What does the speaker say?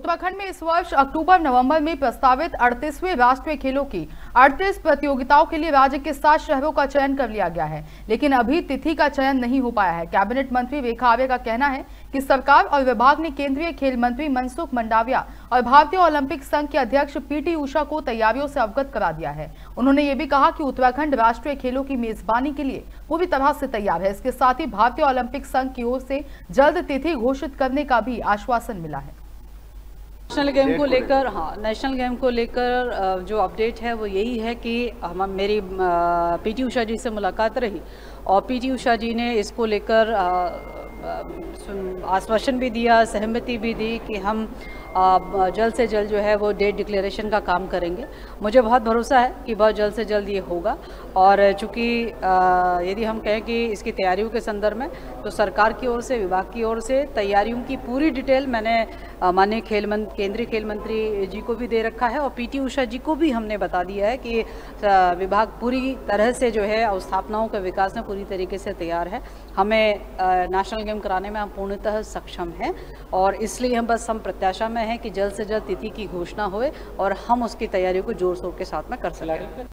उत्तराखंड में इस वर्ष अक्टूबर-नवंबर में प्रस्तावित 38वें राष्ट्रीय खेलों की 38 प्रतियोगिताओं के लिए राज्य के 7 शहरों का चयन कर लिया गया है, लेकिन अभी तिथि का चयन नहीं हो पाया है। कैबिनेट मंत्री रेखा आर्य का कहना है कि सरकार और विभाग ने केंद्रीय खेल मंत्री मनसुख मंडाविया और भारतीय ओलंपिक संघ के अध्यक्ष पीटी उषा को तैयारियों से अवगत करा दिया है। उन्होंने ये भी कहा कि उत्तराखंड राष्ट्रीय खेलों की मेजबानी के लिए पूरी तरह से तैयार है। इसके साथ ही भारतीय ओलंपिक संघ की ओर से जल्द तिथि घोषित करने का भी आश्वासन मिला है। नेशनल गेम को लेकर जो अपडेट है वो यही है कि मेरी पीटी उषा जी से मुलाकात रही और पीटी उषा जी ने इसको लेकर आश्वासन भी दिया, सहमति भी दी कि हम जल्द से जल्द जो है वो डेट डिक्लेरेशन का काम करेंगे। मुझे बहुत भरोसा है कि बहुत जल्द से जल्द ये होगा। और चूँकि यदि हम कहें कि इसकी तैयारियों के संदर्भ में, तो सरकार की ओर से, विभाग की ओर से तैयारियों की पूरी डिटेल मैंने माननीय केंद्रीय खेल मंत्री जी को भी दे रखा है और पीटी उषा जी को भी हमने बता दिया है कि विभाग पूरी तरह से जो है अवस्थापनाओं के विकास में पूरी तरीके से तैयार है। हमें नेशनल गेम कराने में हम पूर्णतः सक्षम हैं और इसलिए हम प्रत्याशा में हैं कि जल्द से जल्द तिथि की घोषणा होए और हम उसकी तैयारियों को जोर शोर के साथ में कर सकें।